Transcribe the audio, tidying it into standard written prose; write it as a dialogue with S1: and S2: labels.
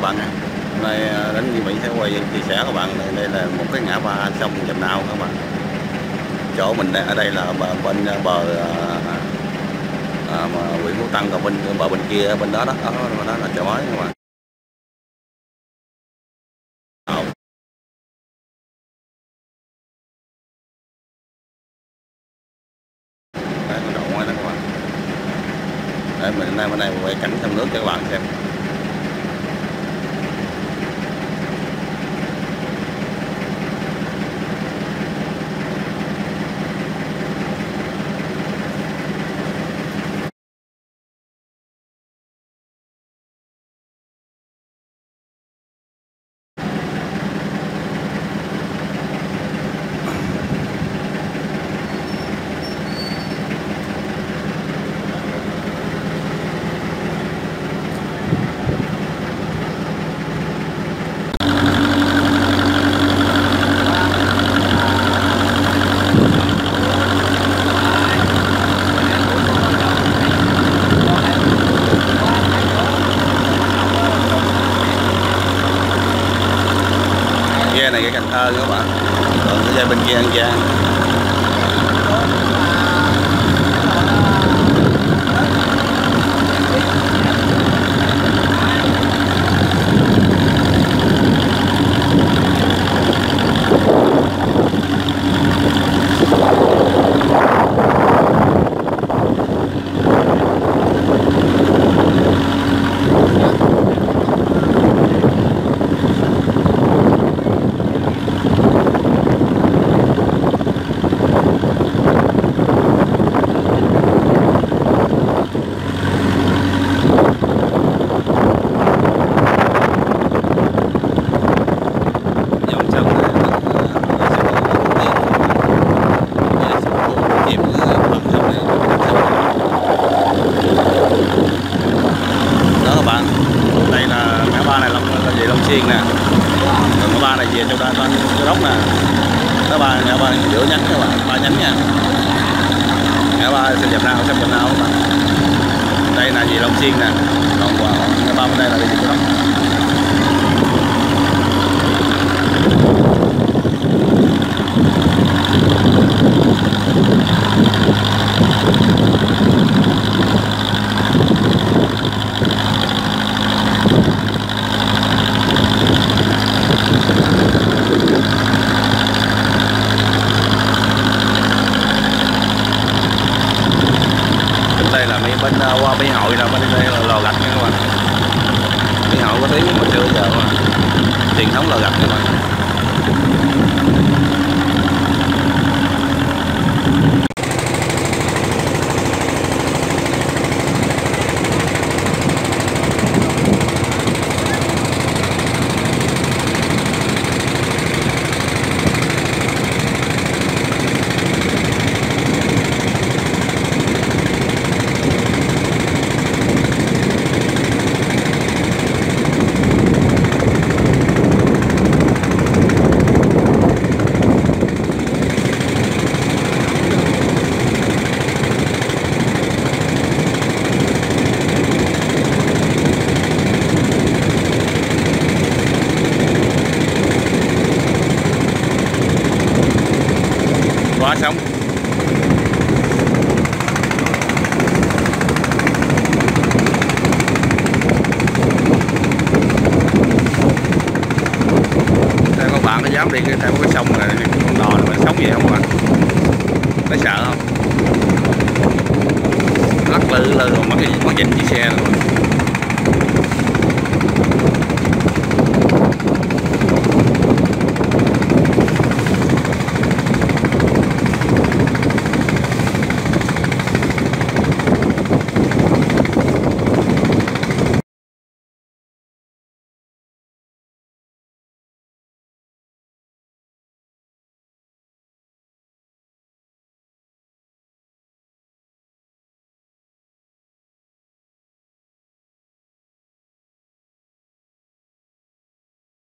S1: bạn. Hôm nay đến như mình sẽ quay chia sẻ các bạn, đây là một cái ngã ba sông Dầm Nao các bạn. Chỗ mình ở đây là bên bờ mà huyện Phú Tân, còn bên bờ bên kia bên đó đó là chợ mới các bạn. Đấy, cái độ ngoài đó các bạn. Đấy, mình nay bên đây quay cảnh sông nước cho các bạn xem. Ghe này cái Cần Thơ các bạn, còn cái ghe bên kia An Giang. Nè, còn cái ba này về châu đa châu đốc nè, cái ba ngã ba giữa nhánh các bạn, 3 nhánh nha, ngã ba sông Dầm Nao các bạn. Đây là về Long Xuyên nè, còn ngã ba bên đây là về châu đốc. Đây là bên qua Mỹ Hội nè, bên đây là lò gạch nha các bạn. Mỹ Hội có tiếng mà xưa giờ mà truyền thống lò gạch các bạn. Qua sông. Theo các bạn có dám đi theo cái sông này, con đò nó sống vậy không bạn? Có sợ không? Lắc lư rồi mất dành chiếc xe rồi.